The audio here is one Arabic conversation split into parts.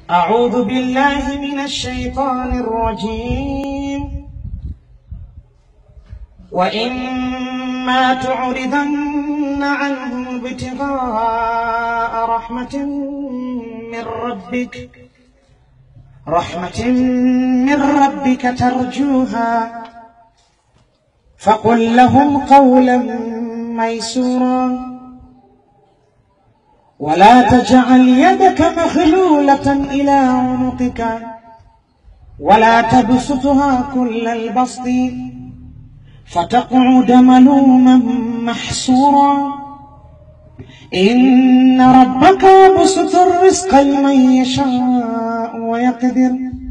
أعوذ بالله من الشيطان الرجيم. وإما تعرضن عنهم ابتغاء رحمة من ربك ترجوها فقل لهم قولا ميسورا ولا تجعل يدك مغلولة إلى عنقك ولا تبسطها كل البسط فتقعد ملوما محسورا إن ربك يبسط الرزق لمن يشاء ويقدر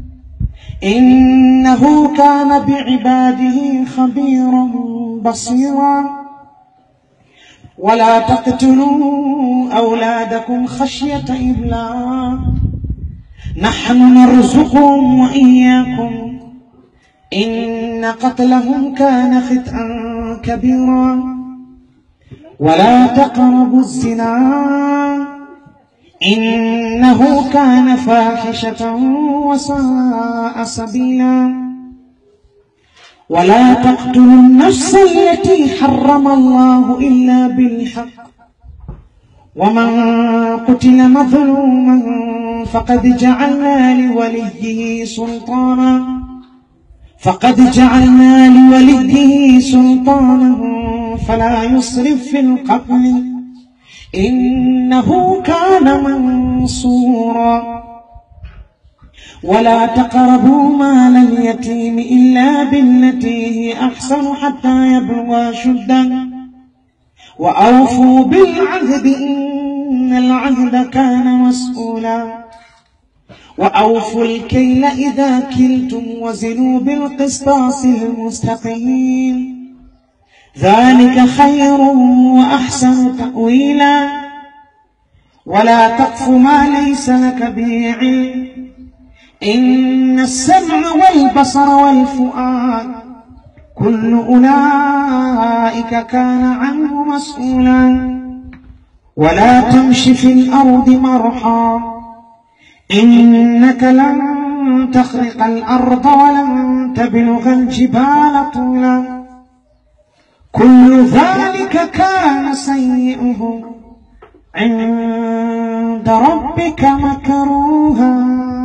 إنه كان بعباده خبيرا بصيرا ولا تقتلوا أولادكم خشية إملاق نحن نرزقهم وإياكم إن قتلهم كان خطئا كبيرا ولا تقربوا الزنا إنه كان فاحشة وساء سبيلا ولا تقتلوا النفس التي حرم الله إلا بالحق ومن قتل مظلوما فقد جعلنا لوليه سلطانا فلا يسرف في القتل إنه كان منصورا ولا تقربوا مال اليتيم إلا بالتي هي أحسن حتى يبلغ أشده وأوفوا بالعهد إن العهد كان مسؤولا وأوفوا الكيل إذا كلتم وزنوا بالقسطاس المستقيم ذلك خير وأحسن تأويلا ولا تقف ما ليس لك به علم إن السمع والبصر والفؤاد كل أولئك كان عنه مسؤولا ولا تمش في الأرض مرحا إنك لن تخرق الأرض ولن تبلغ الجبال طولا كل ذلك كان سيئه عند ربك مكروها